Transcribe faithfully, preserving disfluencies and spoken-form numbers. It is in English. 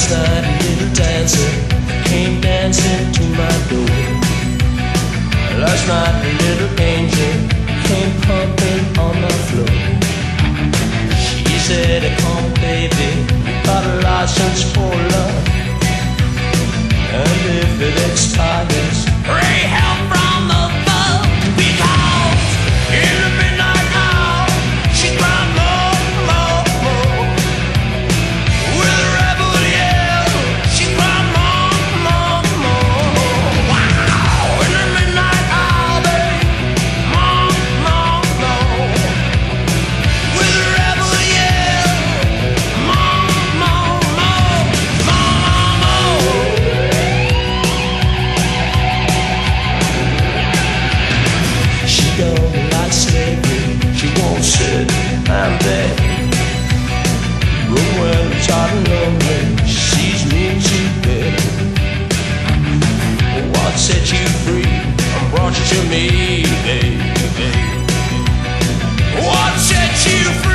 Last night a little dancer came dancing to my door. Last night a little angel came pumping on my floor. She said, come baby, got a license for love, and if it expires, pray help from above. Because in the midnight hour, she cried more, more, more. With a rebel yell, she cried more, more, more. Wow! In the midnight hour, babe, more, more, more. With a rebel yell, more, more, more, more, more. She don't like slavery, she won't sit and beg. But when it's hot and lonely, she sees me too big. What set you free and brought you to me, baby? What set you free?